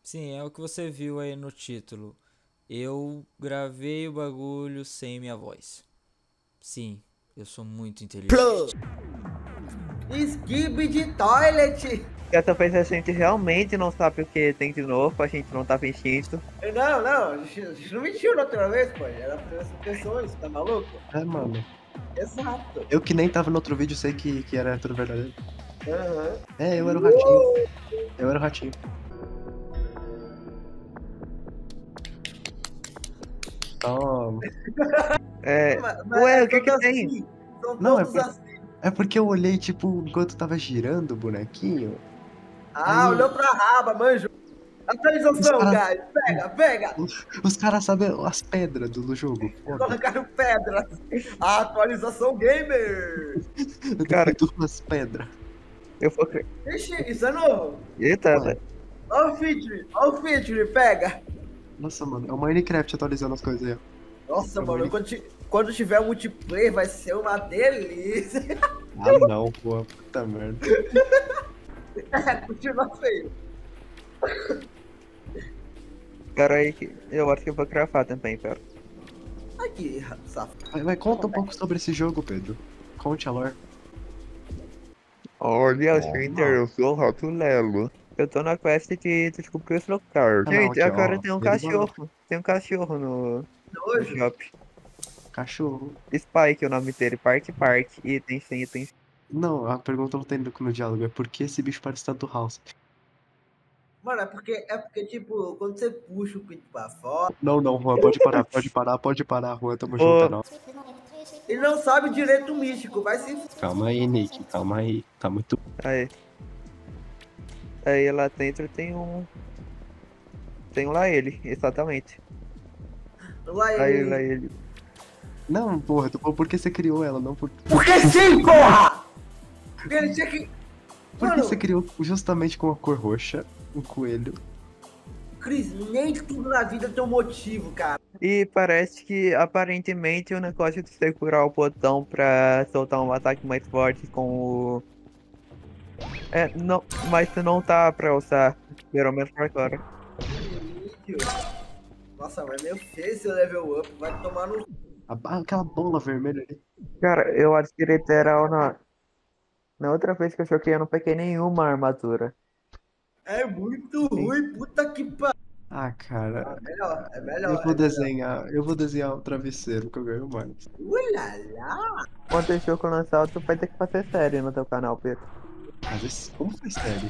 Sim, é o que você viu aí no título. Eu gravei o bagulho sem minha voz. Sim, eu sou muito Plug. inteligente. Skip de toilet. Dessa vez a gente realmente não sabe o que tem de novo, a gente não tá fingindo. Não, a gente não mentiu na outra vez, pô. Era pra essas pessoas, tá maluco? É, mano. Exato. Eu que nem tava no outro vídeo sei que era tudo verdadeiro. Aham. É, eu era o ratinho. Eu era o ratinho. Toma. É... Mas Ué, é o que tudo que tem? assim. São Não, todos assim. é porque eu olhei, tipo, enquanto tava girando o bonequinho. Ah, Aí olhou pra raba, manjo. os Atualização, caras. guys. Pega. Os caras sabem as pedras do jogo. Foda. Colocaram pedras. A atualização gamer. Eu Cara, derrubo umas pedras. eu vou... cre- Ixi, isso é novo. Eita, Ué, Olha o feature, pega. nossa, mano, é o Minecraft atualizando as coisas aí, ó. Nossa, É o mano, Mine- quando tiver multiplayer vai ser uma delícia. Ah, não, pô, puta merda. Continua feio. Pera aí, eu acho que eu vou cravar também, pera. Aqui, safado. Mas conta um pouco sobre esse jogo, Pedro. Conte a lore. Olha, Cinder, eu sou o Rato Lelo. Eu tô na quest de descobrir os locais. Ah, não, Gente, aqui, agora ó. tem um Derruba cachorro. Tem um cachorro no Nojo. shopping. cachorro. Spike é o nome dele, Park. Itens. Não, a pergunta não tem no diálogo, é por que esse bicho parece tanto House? Mano, é porque, tipo, quando você puxa o pinto pra fora, Não, não, Juan, pode parar, Juan, tamo junto, é Ô, nóis. ele não sabe direito místico, vai se. Calma aí, Nick, calma aí. Tá muito. aí. Aí lá dentro tem um. Tem um lá ele, exatamente. Lá Aí lá ele. ele. Não, porra, tu falou por que você criou ela, não por. Porque sim, porra! Porque ele tinha que. Por que Mano, você criou justamente com a cor roxa um coelho? Cris, nem tudo na vida tem um motivo, cara. E parece que aparentemente o negócio de segurar o botão pra soltar um ataque mais forte com o. É, não, mas não tá pra usar, pelo menos por agora. Vídeo. Nossa, mas meu feio esse level up, vai tomar no. Aquela bola vermelha ali. Cara, eu acho que literal na outra vez que eu choquei eu não peguei nenhuma armadura. É muito ruim, puta que pariu. Ah, cara, É eu melhor, vou é melhor. desenhar o travesseiro que eu ganho mais. Ulala. Quando esse jogo lançar, tu vai ter que fazer série no teu canal, Pedro. Mas como foi sério?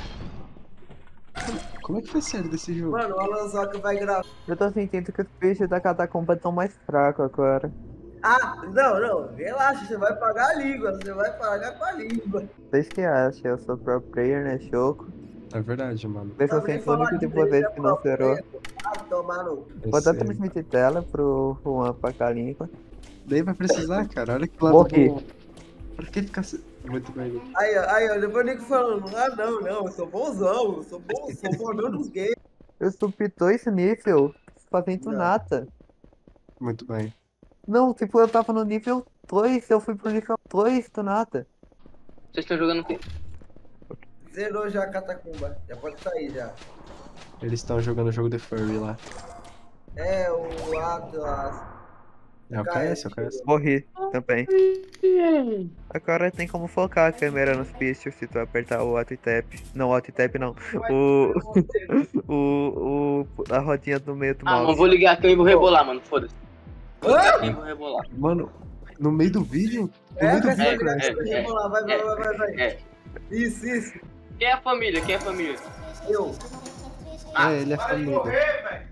Como é que foi sério desse jogo? Mano, o Alan Zoca vai gravar. Eu tô sentindo que os bichos da catacumba estão mais fracos agora. Ah, não, relaxa, você vai pagar a língua, você vai pagar com a língua. Vocês que acham? Eu sou pro player, né, Choco? É verdade, mano. Deixa eu Sabe nem ser o único falar de direito, vocês é que não zerou. Ah, tomar no. Vou dar Esse... transmitir tela pro Juan pra Calimba. Daí vai precisar, cara. Olha que lado Morri. bom. Pra que ficar. Muito bem. Aí, ó, depois o Nico falando, não, eu sou bonzão, eu sou bom, sou bonzão dos gays. Eu subi 2 nível fazendo Não. nada. Muito bem. Não, tipo, eu tava no nível 2, eu fui pro nível 2 do nada. Vocês estão jogando o quê? Zerou já a catacumba, já pode sair já. Eles estão jogando o jogo The Furry lá. É, o Atlas. É o KS, é o KS. Morri também. Agora tem como focar a câmera nos bichos se tu apertar o Alt Tab. Não, o Alt Tab não. O. A rodinha do meio do Ah, mano, mouse. vou ligar aqui e vou rebolar, mano. Foda-se. Vou ligar aqui e vou rebolar. Mano, no meio do vídeo? No É, meio do vai ser vídeo, legal, Crash. vamos lá, vai. É. Isso. Quem é a família? Quem é a família? Eu. É, ele é família.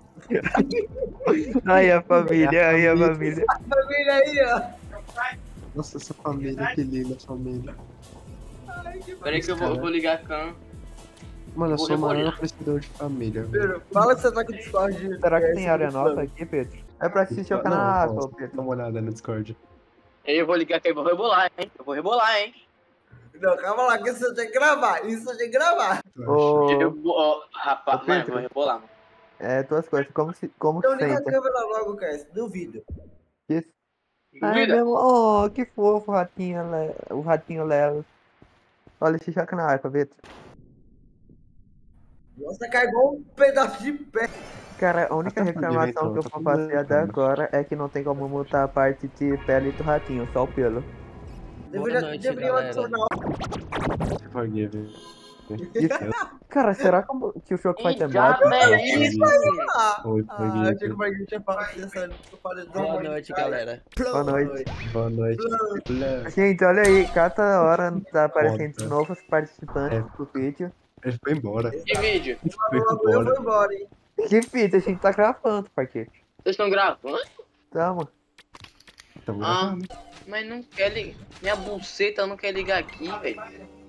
Aí a família, aí a família. Família aí, ó. Nossa, essa família, que linda família. Pera aí que eu vou ligar a cam. Mano, eu Vou sou o maior rebolar. apreciador de família. velho. Pedro, fala que você tá com o Discord. Será que tem área nova aqui, Pedro? É pra assistir jogar na Não, água, posso. Pedro. Dá uma olhada no Discord. Aí eu vou ligar aqui e vou rebolar, hein? Eu vou rebolar, hein? Não, calma lá, que isso tem que gravar. Isso tem que gravar. Tu acha? Ô, Ó, rapaz, Ô, mano, eu Pedro. vou rebolar, mano. é, duas coisas. Como Então liga a senta? câmera logo, Cass. Duvido. Isso. Ai, Duvida? meu, oh, que fofo o ratinho Lelo. Olha esse joga na água, Pedro. Nossa, cai igual um pedaço de pé. Cara, a única Tá tudo bem, reclamação que eu tá vou tudo fazer bem, até cara. agora é que não tem como mutar a parte de pele do ratinho, só o pelo. Boa noite, Deveriam galera. adicionar. Forgive. Cara, será que o Choco vai Que ter diabo mod? é isso? Oi, Achei que o forgive. Marquinhos tinha falado dessa. Eu falei, não, Boa mãe, noite, cara. galera. Boa noite. Boa noite. Gente, olha aí, cada hora tá aparecendo Foda. novos participantes É. do vídeo. Ele foi embora. Que vídeo? Ele foi Logo eu vou embora. embora, hein? Que vídeo? A gente tá gravando, parceiro. Vocês estão gravando? Tamo. Tamo Ah, gravando. mas não quer ligar. Minha buceta não quer ligar aqui, velho.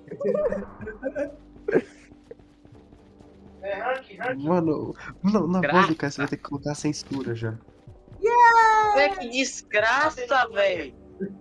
Mano, não, na voz do Graça. cara você vai ter que colocar censura já. É que desgraça, velho.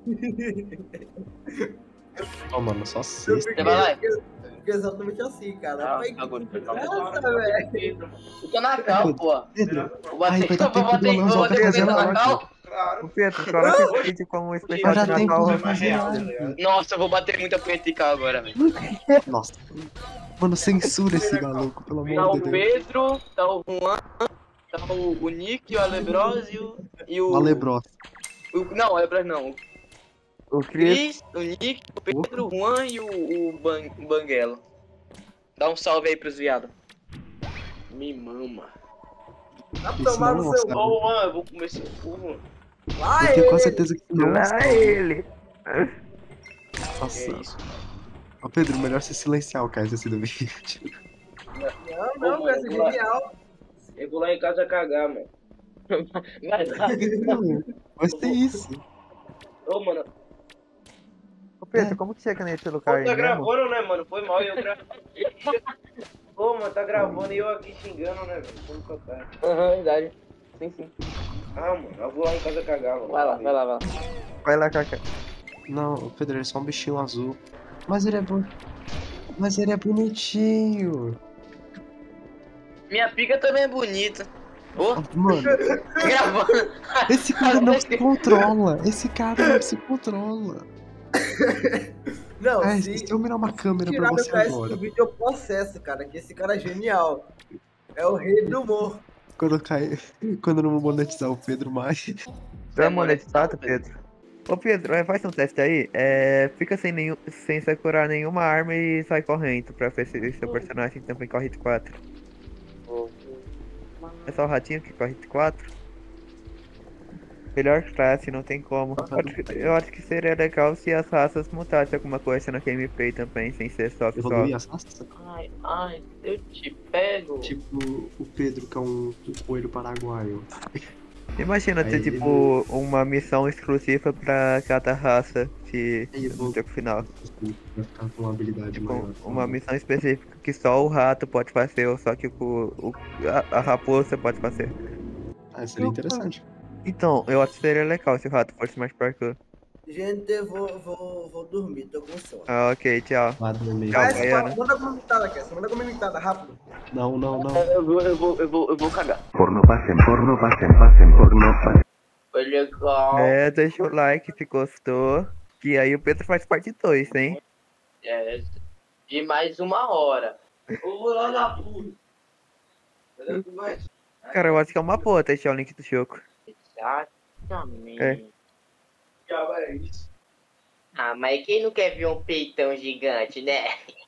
Ó, mano, só sexta. Você vai lá? Porque exatamente assim, cara. Ah, Pai, que agora. desgraça, velho. Eu tô na cal, pô. Pedro, Vou ai, bater, vai dar vou tempo do bater, anão vou já bater fazer comendo na live. cal. O Pedro, coloca esse vídeo como especial vai de dar tempo Natal. de fazer live. Nossa, eu vou bater muita punheta de cal agora, velho. Nossa. Mano, censura esse maluco, pelo Tá amor o de Deus. Pedro, tá o Juan, tá o Nick, o Alebrosio e o... O Alebros. Não, o Alebros não. O O Cris, Cris, o Nick, o Pedro, o Juan e o Banguela. Dá um salve aí pros viados. Me mama. Vai Isso tomar não no é seu. um Ô, Juan, eu vou comer seu cu, mano. Vai, Eu tenho quase certeza que não é um lá salve. ele. Nossa. É isso. Ô, Pedro, melhor você silenciar o cara esse do vídeo. Não, não, Ô, vai mano, ser vou lá. genial. Eu vou lá em casa cagar, mano. Vai lá. Não, vai ser isso. Ô, mano. Ô Pedro, como que chega nesse Pô, lugar aí tá mesmo? gravando, né, mano? Foi mal eu gravei. Pô, mano, tá gravando e eu aqui xingando, né, velho? Como que eu tá? Aham, verdade. Sim, sim. Ah, mano, eu vou lá em casa cagar, mano. Vai lá, vai lá, vai lá. Vai lá, Kaká. Não, o Pedro, ele é só um bichinho azul. Mas ele é bom. Mas ele é bonitinho. Minha pica também é bonita. Ô, Mano, gravando. esse cara não se controla. Esse cara não se controla. Não, É, se se eu mirar uma câmera pra tirar meu você PS agora, do vídeo, eu processo, cara. Que esse cara é genial. É o rei do humor. quando eu não vou monetizar o Pedro mais. Tu é monetizado, Pedro? Ô Pedro, faz um teste aí. Fica sem segurar nenhuma arma e sai correndo pra ver se seu personagem também corre de 4. É só o ratinho que corre de 4? Melhor classe, não tem como. Eu acho que seria legal se as raças mutassem alguma coisa na gameplay também, sem ser só Evoluir as raças. Ai, eu te pego. Tipo o Pedro, que é um coelho paraguaio. Imagina ter Aí tipo uma missão exclusiva pra cada raça Aí eu vou- no jogo final. Vai ficar com uma habilidade Tipo, maior. uma missão específica que só o rato pode fazer, ou só que a raposa pode fazer. Ah, seria interessante. Então, eu acho que seria legal se o rato fosse mais parkour. Gente, eu vou dormir, tô com sono. Ah, ok, tchau. Lá no meio. Calma, Mas, Baiana. manda como imitada, Kessa. Manda como imitada, rápido. Não, não, não. Eu vou cagar. Porno pasen, porno pasen. Foi legal. Deixa o like se gostou. Que aí o Pedro faz parte 2, hein? É, de mais 1 hora. Ô, lá na puta. Cara, eu acho que é uma boa deixar o link do jogo. Exatamente. É. Ah, mas quem não quer ver um peitão gigante, né?